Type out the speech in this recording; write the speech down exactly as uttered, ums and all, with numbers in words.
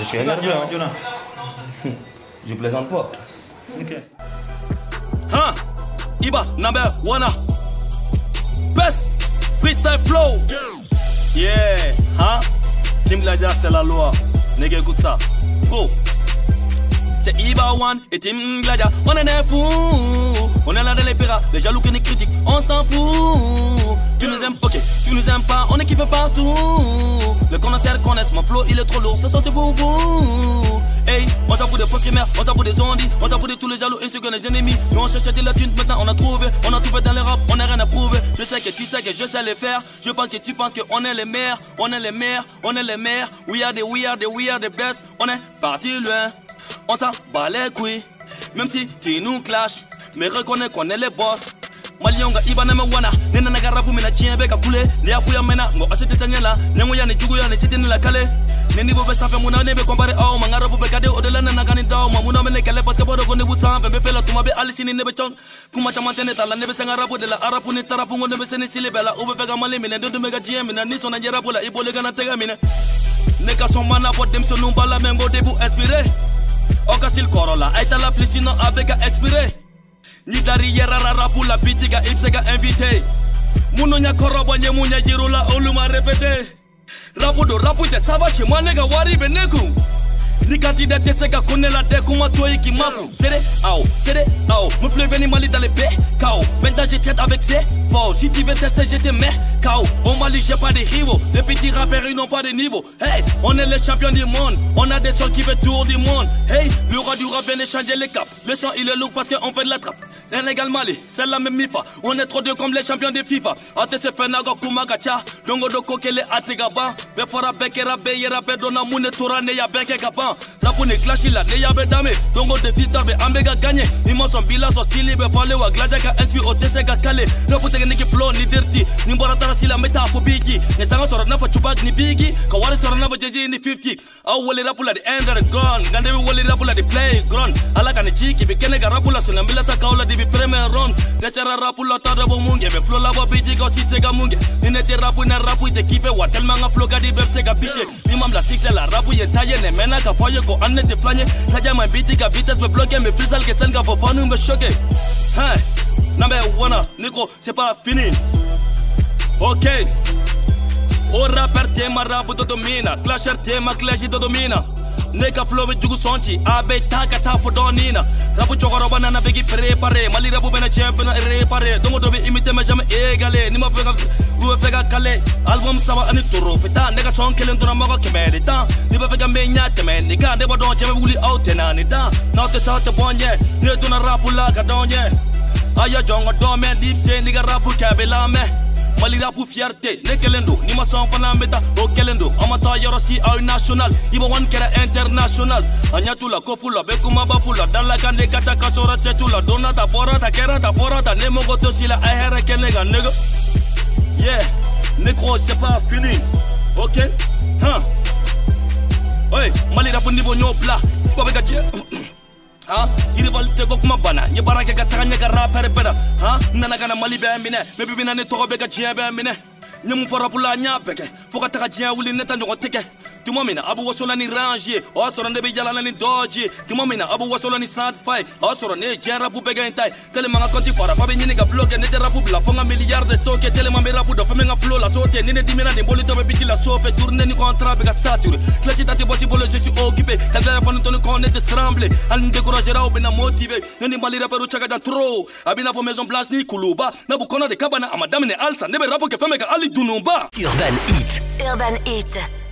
je suis énervé. Hein. Je plaisante pas. Ok. Hein? Iba, number one. Best freestyle flow. Yeah. Hein? Team Gladiator, c'est la loi. Nigga, écoute ça. Go. C'est Iba One et Team Gladiator. On est des fous. On est là dans les pirates. Les jaloux qui nous critiquent, on s'en fout. Tu nous aimes, ok. Tu nous aimes pas, on est kiffé partout. Le connaisseur connaissent, mon flow il est trop lourd. Ce sont c'est pour vous. Hey, on s'en fout des fausses rumeurs, on s'en fout des ondits, on s'en fout de tous les jaloux et ceux que les ennemis. Nous on cherchait de la thune, maintenant on a trouvé. On a tout fait dans les rap, on n'a rien à prouver. Je sais que tu sais que je sais les faire. Je pense que tu penses qu'on est les meilleurs. On est les meilleurs, on est les meilleurs. We are the, we are the, we are the best. On est parti loin. On s'en bat les couilles, même si tu nous clashes, mais reconnais qu'on est les boss. Malionga iba na mewana, nena na garafu mina chiembe kakule, ni afu ya mena, ngo asete tanyela, nemo ya ni jugu ya ni siti ni la kale. Neni bobe safe muna nebe kompare au, mangarafu bekade odela na nagani dao, mamuna mele kale paske bodo kone busa, vembe fela tumabe alisi ni nebe chong, kuma chamantene tala nebe sangarafu de la arapu ni tarapu ngo nebe seni sile bela, ube fega mali mine, dodo mega jiem mina, niso na jerapu la ibo lega na tega mine. Neka son mana bot dem so numbala mengo debu espire. Okasil Corolla, aïta la flicino avec à expirer. Ni derrière rara pour la bitiga ipsega invité. Mounonya koroba nye mounya jirula oluma répété. Rapudo rapute sava chez moi nega wari beneku. Ni candidat sega connaît la dekuma toi qui maku. Sere ao, sere ao. Me fleu veni mali dans les B, K O. Maintenant j'ai tête avec ces faux. Si tu veux tester je te mets K O. Au Mali j'ai pas de rivaux. Les petits rappeurs ils n'ont pas de niveau. Hey, on est les champions du monde. On a des sons qui veulent tour du monde. Hey, le roi du rap vient de changer les caps. Le son il est lourd parce qu'on fait de la trappe. Légal Mali, c'est la même mifa. On est trop deux comme les champions de FIFA. Ate se fait nago kumagacha. Dongo doko kele atigaba. Befora bekera beyera bedona mune tourane ya beke kapan. Rapune clash la ne ya bedame. Dongo de titar be ambega gagné. Nimo son bila so stili be fale wa gladjaka S P O T C ka kale. Rapute niki flow ni dirty. Ni mbora tara sila meta fo bigi. Ne sanga sora na fa chubak ni bigi. Ka wale sora na fa jeji ni fifty. Au wale rapula de end of the gun. Gande we wale rapula de playground. Alaka ni chiki be kene ga rapula sunambila ta kaula di premier round, desera rapu la tarde bo munge, be flow la bo biti go sit sega munge. Ni nete rapu na rapu te kipe wa tellement nga flow ga di beb sega piche. Ni mam la six la rapu ye taille ne mena ka foye ko anne te planye. Taja ma biti ka vitesse me bloquer me freestyle que senga fo fanu me choquer. Hein, number one, Nico, c'est pas fini. Ok. O rapper te ma rapu to domina, clasher te ma clash to domina. Neka flow with jugu sonchi, abe taka ta fodonina. Rapu chokoro banana begi préparé, mali rapu bena champion réparé. Dongo dobe imité mais jamais égalé. Ni ma fega, ou fega calé. Album sava ani toro feta. Neka son kelen tona mago kemeli ta. Ni ba fega menya temen. Ni ka deba don cheme wuli out tenani ta. Now te sa te bonye, ni tona rapu la kadonye. Aya jongo dome deep say ni ga rapu kabela me. Mali rapu fierté, ne kelendo, ni ma son fana meta, o kelendo, amata yorosi au national, ibo one kera international, anyatula kofula, bekuma bafula, dalla kande kacha kasora tetula, donata porata, kerata forata, nemo goto sila, ahere kenega, nigga. Yeah, négro, c'est pas fini, ok? Hein? Hey, Mali rapu niveau nyo bla, kwa bega je. Ha, iri valte ko kuma bana, nye barake ka taganya ka rapper beda. Ha, nana kana Mali be mine, me bibina ne togo be ka jia be mine. Nye mu fora pula nya beke, foka taka jia wuli neta njogo teke. Timo mina abu wasola ni range, o soro ndebe jala ni dodge. Timo mina abu wasola ni snad fight, o soro ne jera bu bega intai. Tele manga konti fora, fa be nyini ka bloke ne te rapu bla, fonga milliard de stock, tele manga rapu do famenga flow la sote, ni ne dimina ni boli to be biti la sofe, tourner ni contrat be ka sature. Clachi tati bosi bolo je suis occupé, kalga fa ntoni kon te tremble, al ni découragera ou bena motivé, ni Mali rapero chaka jan trop. Abina fo maison blanche ni kuluba, na bu kona de kabana amadame ne alsa, nebe rapo ke fame ka ali dunumba. Urban Hit. Urban Hit.